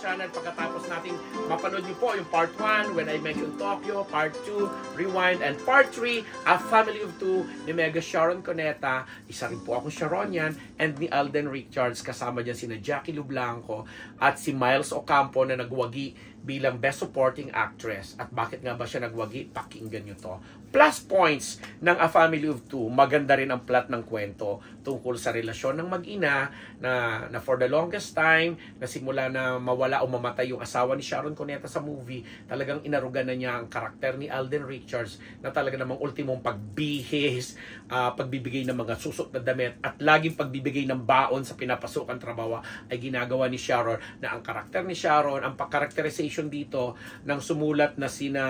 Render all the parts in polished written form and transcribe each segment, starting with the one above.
channel pagkatapos nating mapanood niyo po yung part 1, When I Met You in Tokyo, part 2, Rewind, and part 3, A Family of Two ni Mega Sharon Cuneta. Isa rin po akong Sharonian, and ni Alden Richards, kasama dyan sina Jackie Lu Blanco at si Miles Ocampo na nagwagi bilang Best Supporting Actress. At bakit nga ba siya nagwagi? Pakinggan nyo to. Plus points ng A Family of Two. Maganda rin ang plot ng kwento tungkol sa relasyon ng mag-ina na for the longest time, na simula na mawala o mamatay yung asawa ni Sharon Cuneta sa movie, talagang inarugan na niya ang karakter ni Alden Richards na talaga namang ultimong pagbihis, pagbibigay ng mga susot na damit at laging pagbibigay ng baon sa pinapasukan trabaho ay ginagawa ni Sharon, na ang karakter ni Sharon, ang pag-characterization dito ng sumulat na sina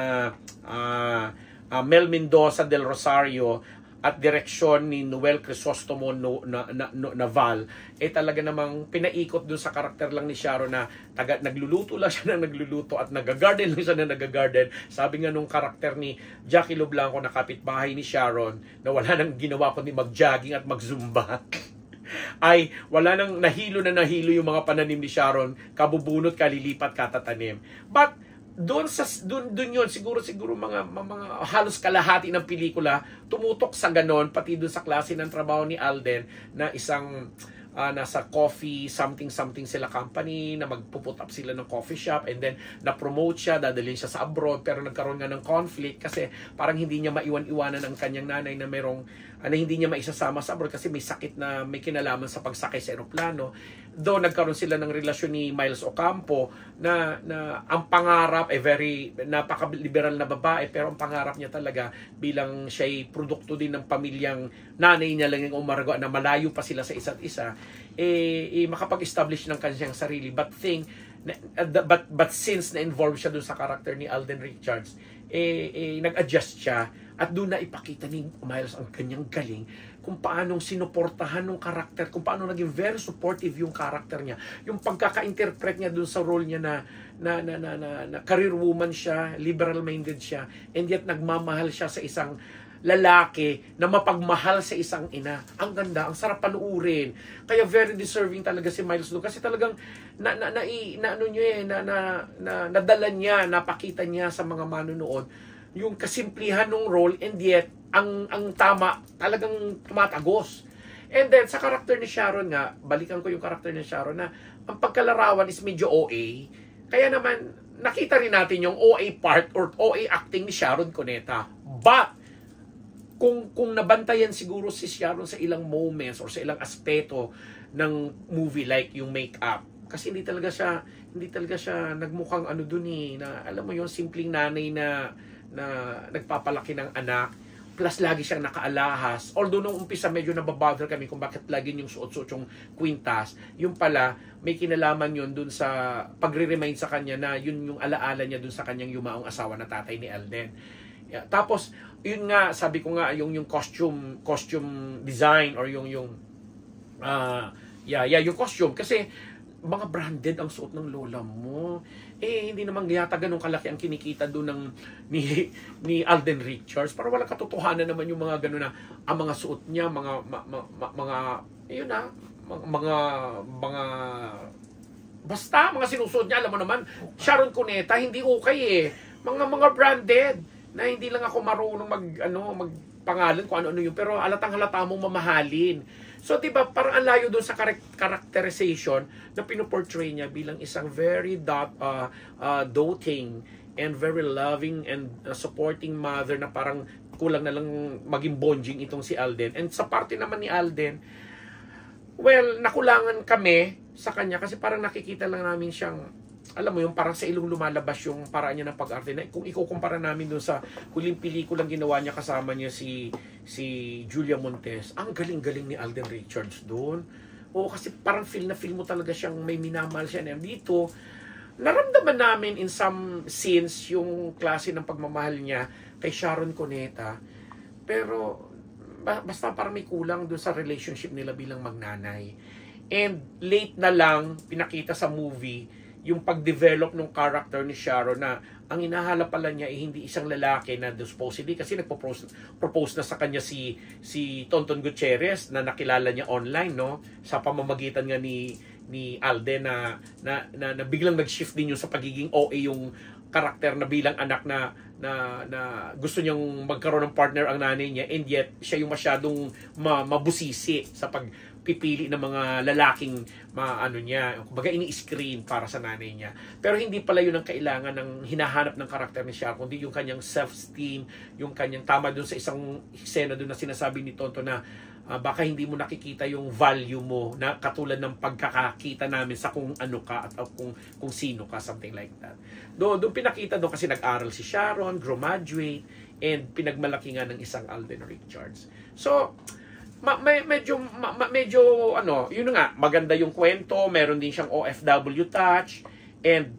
Mel Mendoza del Rosario at direksyon ni Noel Crisostomo Naval, talaga namang pinaikot dun sa karakter lang ni Sharon na nagluluto lang siya na nagluluto at nagagarden lang siya na nagagarden. Sabi nga nung karakter ni Jackie Lu Blanco na kapitbahay ni Sharon na wala nang ginawa kundi mag-jogging at mag-zumba ay wala nang nahilo yung mga pananim ni Sharon, kabubunot, kalilipat, katatanim. But doon yun siguro mga halos kalahati ng pelikula tumutok sa ganon, pati doon sa klase ng trabaho ni Alden na isang nasa coffee something sila company na magpuput up sila ng coffee shop, and then na-promote siya, dadalhin siya sa abroad, pero nagkaroon nga ng conflict kasi parang hindi niya maiwan-iwanan ang kanyang nanay na hindi niya maisasama sa abroad kasi may sakit na may kinalaman sa pagsakay sa eroplano. Doon nagkaroon sila ng relasyon ni Miles Ocampo na ang pangarap ay very napaka-liberal na babae, pero ang pangarap niya talaga bilang siya'y produkto din ng pamilyang nanay niya lang yung umargo na malayo pa sila sa isa't isa, makapag-establish ng kanyang sarili. But since na-involve siya doon sa karakter ni Alden Richards, nag-adjust siya at doon na ipakita ni Miles ang kanyang galing kung paanong sinuportahan ng karakter, kung paano naging very supportive yung karakter niya, yung pagkaka-interpret niya doon sa role niya na career woman siya, liberal-minded siya, and yet nagmamahal siya sa isang lalaki na mapagmahal sa isang ina. Ang ganda, ang sarap panuurin. Kaya very deserving talaga si Miles doon kasi talagang nadala niya, napakita niya sa mga manonood yung kasimplihan ng role, and yet ang tama talagang tumatagos. And then sa karakter ni Sharon nga, balikan ko yung karakter ni Sharon na ang pagkalarawan is medyo OA. Kaya naman nakita rin natin yung OA part or OA acting ni Sharon Cuneta. But kung nabantayan siguro si Sharon sa ilang moments or sa ilang aspeto ng movie, like yung makeup, kasi hindi talaga siya nagmukhang na alam mo yung simpleng nanay na nagpapalaki ng anak, plus lagi siyang nakaalahas. Although nung umpisa medyo nababother kami kung bakit lagi yung suot-suot yung kwintas, yung pala may kinalaman yun dun sa pagre-remind sa kanya na yun yung alaala niya dun sa kanyang yumaong asawa na tatay ni Alden. Yeah. Tapos yun nga, sabi ko nga yung costume design or yung costume, kasi mga branded ang suot ng lola mo. Hindi naman yata ganun kalaki ang kinikita doon ni Alden Richards. Para wala katotohanan naman yung mga ganun na ang mga suot niya, mga basta mga sinusuot niya, alam mo naman, Sharon Cuneta, hindi okay mga branded na hindi lang ako marunong magpangalan kung ano-ano yun, pero halatang-halata mong mamahalin. So, diba, parang ang layo doon sa characterization na pinoportray niya bilang isang very doting and very loving and supporting mother na parang kulang na lang maging bonjing itong si Alden. And sa parte naman ni Alden, well, nakulangan kami sa kanya kasi parang nakikita lang namin siyang, alam mo yung parang sa ilong lumalabas yung paraan niya ng pag-arte na kung ikukumpara namin doon sa huling pelikulang ginawa niya kasama niya si Julia Montes, ang galing-galing ni Alden Richards doon. Kasi parang feel mo talaga siyang may minamahal siya. And dito, naramdaman namin in some scenes yung klase ng pagmamahal niya kay Sharon Cuneta. Pero basta parang may kulang doon sa relationship nila bilang magnanay. And late na lang pinakita sa movie yung pag-develop ng character ni Sharon na ang hinahanap pala niya ay hindi isang lalaki na supposedly, kasi nagpo-propose na sa kanya si Tonton Gutierrez na nakilala niya online, no, sa pamamagitan nga ni ni Alden na biglang nag-shift din yung sa pagiging OA yung karakter na bilang anak na gusto niyang magkaroon ng partner ang nanay niya, and yet siya yung masyadong mabusisi sa pagpipili ng mga lalaking kumbaga ini-screen para sa nanay niya. Pero hindi pala yun ang kailangan ng hinahanap ng karakter ni Sharon, kundi yung kanyang self-esteem, yung kanyang tama dun sa isang eksena dun na sinasabi ni Tonto na baka hindi mo nakikita yung value mo na katulad ng pagkakakita namin sa kung ano ka at kung sino ka, something like that. Doon pinakita doon kasi nag-aral si Sharon, graduate, and pinagmalaki nga ng isang Alden Richards. So, medyo yun nga, maganda yung kwento, meron din siyang OFW touch, and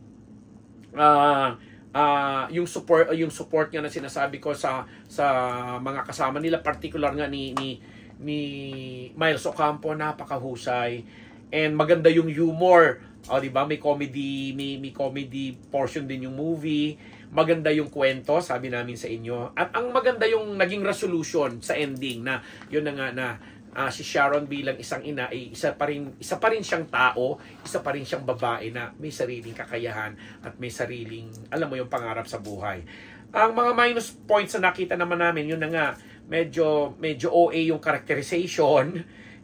yung support nga na sinasabi ko sa mga kasama nila, particular nga ni Miles Ocampo, napakahusay, and maganda yung humor. Di ba? May comedy portion din yung movie. Maganda yung kwento, sabi namin sa inyo. At ang maganda yung naging resolution sa ending na yun na nga na si Sharon bilang isang ina ay isa pa rin siyang tao, isa pa rin siyang babae na may sariling kakayahan at may sariling, alam mo, yung pangarap sa buhay. Ang mga minus points na nakita naman namin, yun na nga, medyo OA yung characterization,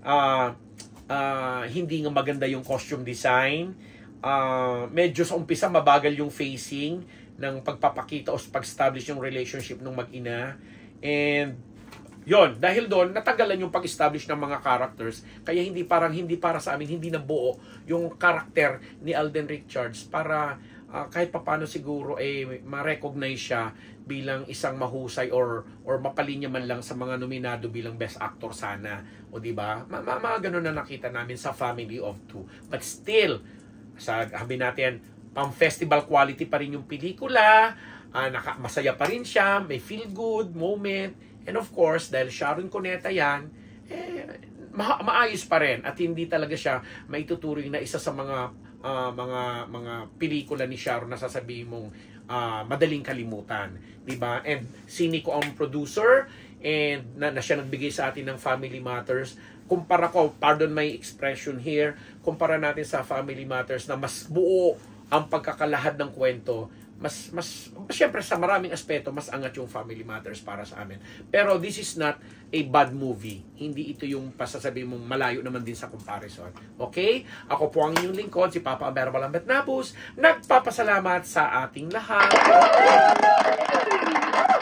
hindi nga maganda yung costume design, medyo sa umpisa mabagal yung facing ng pagpapakita o pag-establish yung relationship ng mag-ina, and yon, dahil doon natagalan yung pag-establish ng mga characters, kaya hindi para sa amin, hindi nabuo yung karakter ni Alden Richards para kahit papano siguro ma-recognize siya bilang isang mahusay or mapalinya man lang sa mga nominado bilang best actor sana, o di ba? Mga ganun na nakita namin sa Family of Two. But still, sabi natin, pang-festival quality pa rin yung pelikula, masaya pa rin siya, may feel good moment, and of course, dahil Sharon Cuneta yan, maayos pa rin at hindi talaga siya maituturing na isa sa mga pelikula ni Sharon na sasabihin mong madaling kalimutan, di ba? And siniko ang producer, and na siya nagbigay sa atin ng Family Matters. Kumpara ko, pardon my expression here, kumpara natin sa Family Matters na mas buo ang pagkakalahad ng kwento, mas syempre sa maraming aspeto mas angat yung Family Matters para sa amin. Pero this is not a bad movie. Hindi ito yung pasasabi mong malayo naman din sa comparison. Okay? Ako po ang inyong lingkod, si Papa Ambero Balambet Nabus. Nagpapasalamat sa ating lahat.